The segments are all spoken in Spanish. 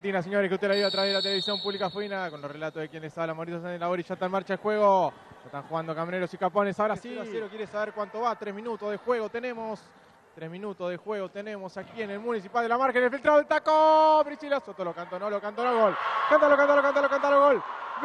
Señores, que usted la vio a través de la televisión pública fuina, con los relatos de quienes habla, Mauricio Sánchez Labori. Ya está en marcha el juego. Están jugando Camioneros y Capones. Ahora sí, 0-0. Quiere saber cuánto va. 3 minutos de juego tenemos. 3 minutos de juego tenemos aquí en el Municipal de La Marca. En el filtrado del taco. Priscila Soto lo cantó, no, gol. Cántalo, gol.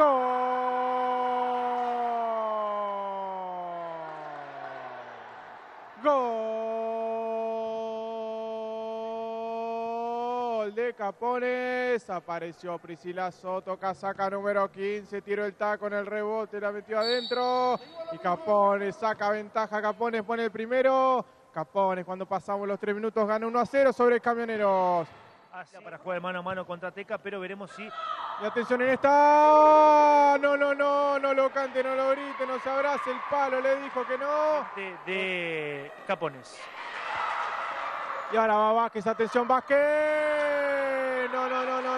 Gol de Capones. Apareció Priscila Soto, casaca número 15. Tiró el taco en el rebote, la metió adentro. Y Capones saca ventaja. Capones pone el primero. Capones, cuando pasamos los 3 minutos, gana 1-0 sobre Camioneros. Hacia para jugar mano a mano contra Teca, pero veremos si... Y atención en esta... No lo cante, no lo grite, no se abrace el palo, le dijo que no. De Capones. Y ahora va Vázquez, atención Vázquez. No.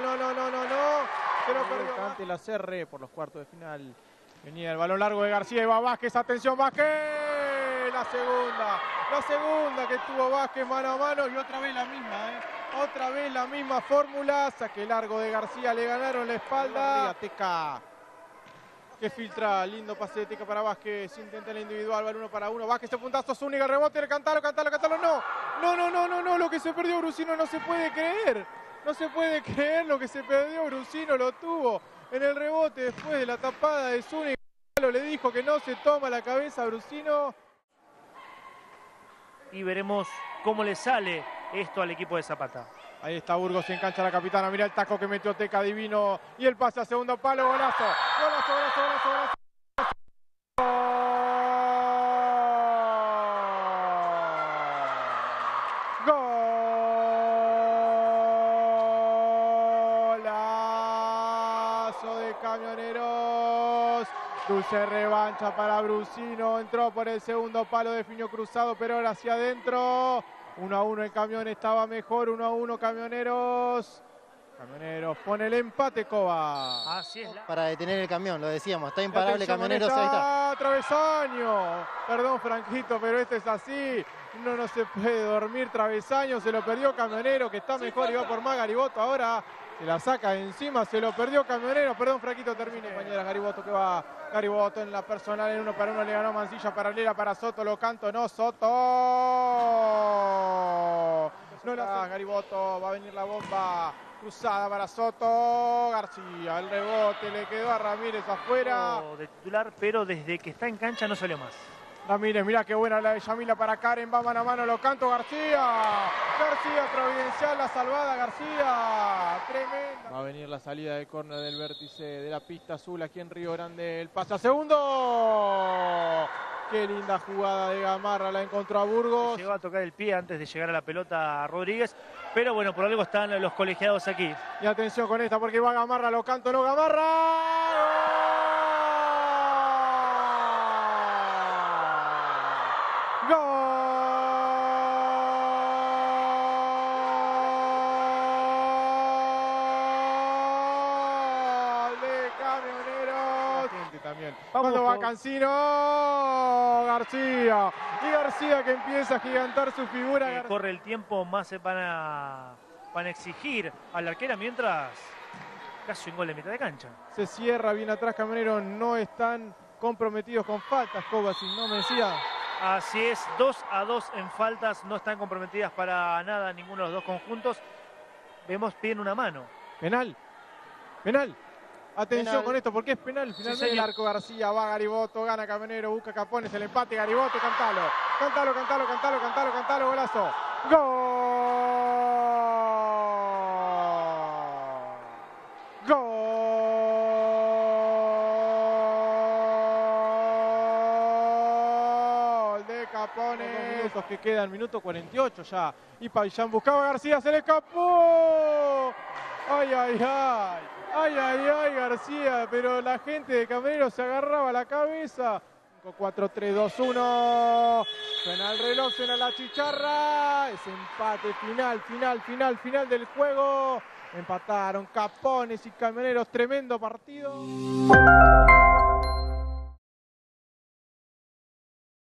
Se lo perdió ante la CR por los cuartos de final. Venía el balón largo de García y va Vázquez, atención Vázquez. La segunda que tuvo Vázquez mano a mano y otra vez la misma, Otra vez la misma fórmula. Saque largo de García, le ganaron la espalda. Teca que filtra, lindo pase de Teca para Vázquez. Intenta el individual, va el 1 para 1. Vázquez, este puntazo, Zúñiga, rebote, cantalo. No, lo que se perdió Brusino no se puede creer. No se puede creer lo que se perdió Brusino, lo tuvo en el rebote después de la tapada de Zúñiga. Le dijo que no se toma la cabeza a Brusino. Y veremos cómo le sale esto al equipo de Zapata. Ahí está Burgos, se engancha la capitana. Mira el taco que metió Teca, divino. Y el pase a segundo palo, golazo. Golazo de Camioneros. Dulce revancha para Brusino. Entró por el segundo palo, definió cruzado, pero ahora hacia adentro. 1-1 el Camión, estaba mejor. 1-1 Camioneros. Camioneros pone el empate, Coba. Así es. Para detener el Camión, lo decíamos. Está imparable Camioneros. Ahí está. Travesaño. Perdón, Franquito, pero esto es así. No se puede dormir. Travesaño, se lo perdió Camionero, que está mejor y va por más. Gariboto ahora se la saca de encima. Se lo perdió Camionero. Perdón, Franquito, termine, compañera. Gariboto que va. Gariboto en la personal, en 1 para 1 le ganó Mancilla, paralela para Soto, lo canto, no, Soto. No la Gariboto, va a venir la bomba cruzada para Soto. García, el rebote le quedó a Ramírez afuera. De titular, pero desde que está en cancha no salió más. Ramírez, mirá qué buena la de Yamila para Karen, va mano a mano, lo canto, García, providencial, la salvada, García, tremenda. Va a venir la salida de córner del vértice de la pista azul aquí en Río Grande, el pase a segundo. Qué linda jugada de Gamarra, la encontró a Burgos. Llegó a tocar el pie antes de llegar a la pelota a Rodríguez, pero bueno, por algo están los colegiados aquí. Y atención con esta porque va Gamarra, lo canto, no, Gamarra. Cuando va Cancino, García. Y García que empieza a gigantar su figura. Corre el tiempo, más se van a exigir a la arquera, mientras casi un gol de mitad de cancha. Se cierra bien atrás Camioneros, no están comprometidos con faltas, Kovacic, ¿no me decía? Así es, 2-2 en faltas, no están comprometidas para nada ninguno de los dos conjuntos. Vemos, piden una mano. Penal. Atención penal con esto, porque es penal. Finalmente sí, el arco García, va Gariboto, gana Camionero, busca Capones, el empate, Gariboto, cantalo, golazo. Gol de Capones. Minutos que quedan, minuto 48 ya. Y Pavillán buscaba a García, se le escapó. Ay, García, pero la gente de Camioneros se agarraba la cabeza. 4-3-2-1. Suena el reloj, suena la chicharra. Es empate final del juego. Empataron Capones y Camioneros. Tremendo partido.